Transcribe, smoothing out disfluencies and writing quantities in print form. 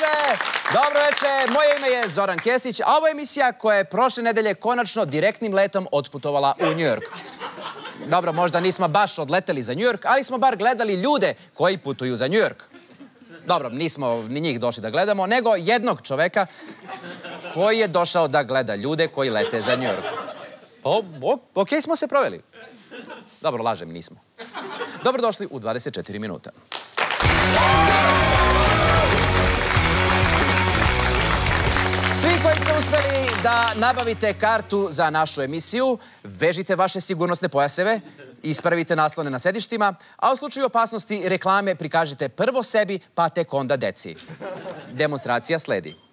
Dobro veče, moje ime je Zoran Kesić, a ovo je emisija koja je prošle nedelje konačno direktnim letom otputovala u Njujork. Dobro, možda nismo baš odleteli za Njujork, ali smo bar gledali ljude koji putuju za Njujork. Dobro, nismo ni njih došli da gledamo, nego jednog čoveka koji je došao da gleda ljude koji lete za Njujork. Okej smo se proveli. Dobro, lažem, nismo. Dobrodošli u 24 minuta. Svi koji ste uspeli da nabavite kartu za našu emisiju, vežite vaše sigurnosne pojaseve, ispravite naslone na sedištima, a u slučaju opasnosti reklame prikažite prvo sebi, pa tek onda deci. Demonstracija sledi.